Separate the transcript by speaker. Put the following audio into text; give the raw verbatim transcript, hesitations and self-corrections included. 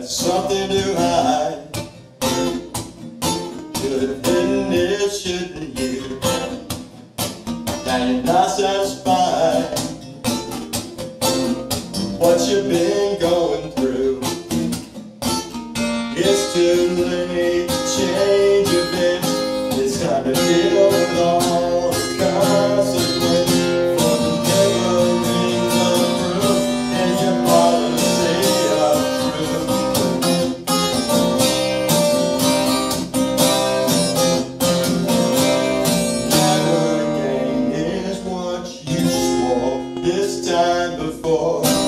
Speaker 1: had something to hide. Should have hidden it, shouldn't you? Now you're not satisfied. What you've been going through, it's too late to change events. It's time to deal with all the consequences for the never rings of proof and your policy of truth. Never again is what you swore this time before.